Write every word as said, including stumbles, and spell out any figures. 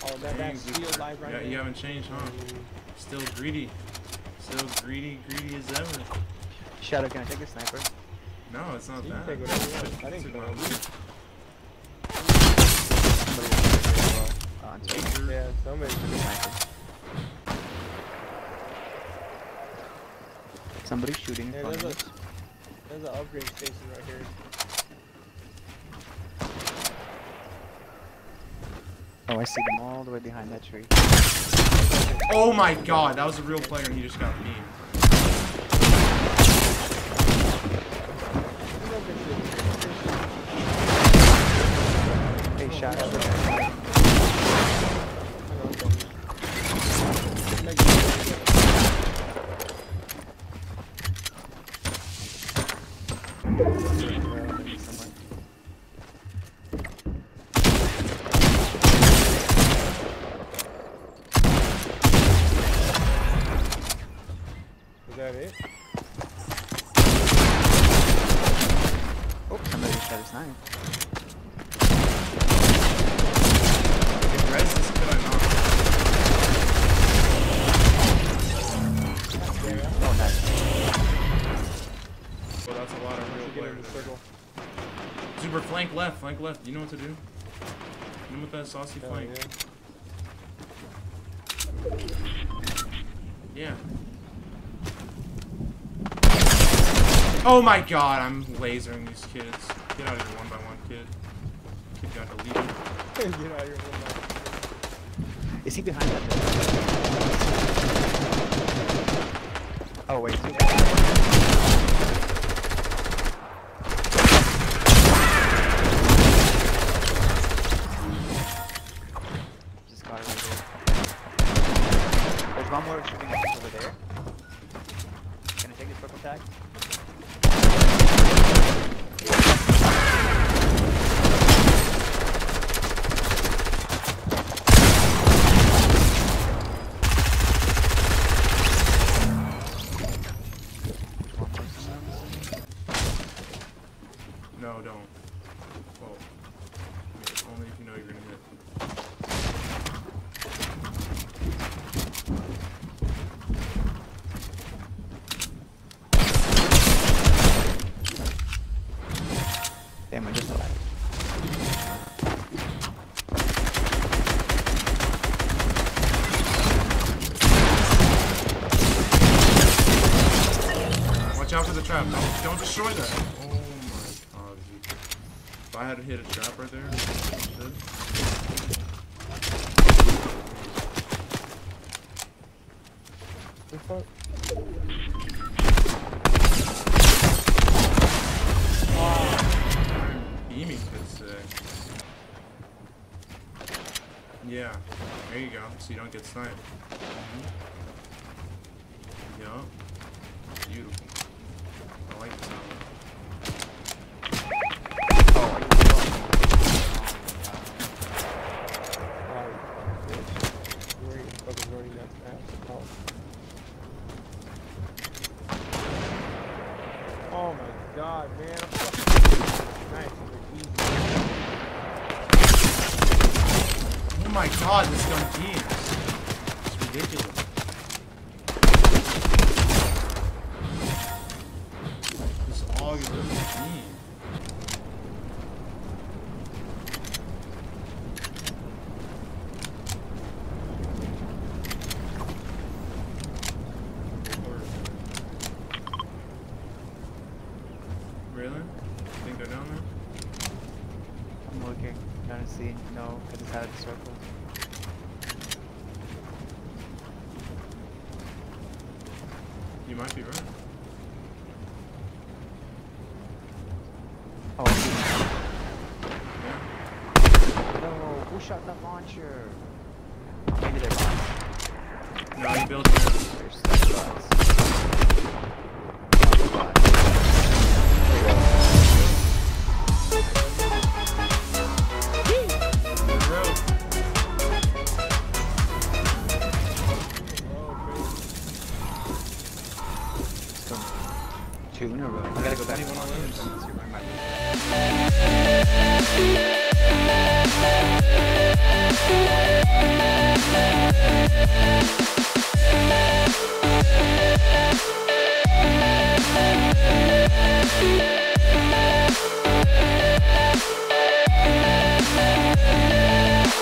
Oh, that, that shield life right yeah, there. You haven't changed, huh? Still greedy. Still greedy, greedy as ever. Shadow, can I take a sniper? No, it's not You that. can take whatever you want. I think Took so. my loot. Uh, until Yeah, somebody took a sniper. Somebody's shooting Yeah, from there's, us. a, there's an upgrade station right here. Oh, I see them all the way behind that tree. Oh my god, that was a real player and he just got beamed. Hey, shot. Is that it? Oh, somebody just shot his knife. If Rez is killing off. Oh, nice. Well, that's a lot of real Get in players. the circle. Super flank left, flank left. You know what to do? You know what that saucy Hell flank? yeah. Yeah. Oh my god, I'm lasering these kids. Get out of here one by one, kid. Kid got deleted. Get out of here one by one. Is he behind that building? Oh, wait. Just got it right there. There's one more shooting over there. Can I take this purple tag? No, don't. Oh. Yeah, only if you know you're gonna hit. Damn, I just alive. Watch out for the trap. Don't, don't destroy that. Oh my god, dude. If I had to hit a trap right there, I should. The fuck? Beaming could say. Yeah, there you go. So you don't get sniped. Mm-hmm. Yup. Beautiful. I like the sound. Oh, I can Wow, bitch. You ain't fucking running that fast. Oh. Oh my god, man. I'm fucking nice. Easy. Oh my god, this gun beams. It's ridiculous. This AUG is a beam. Really? You think they're down there? I'm looking, trying to see. No, I just had a circle. You might be right. Oh, I see. Yeah. No, who shot that launcher? Oh, maybe they're bots. No, you built it. There's that's bots. Oh, bots. Good road. Two in a row. I gotta go back to Anyone one. wins. See where I might be.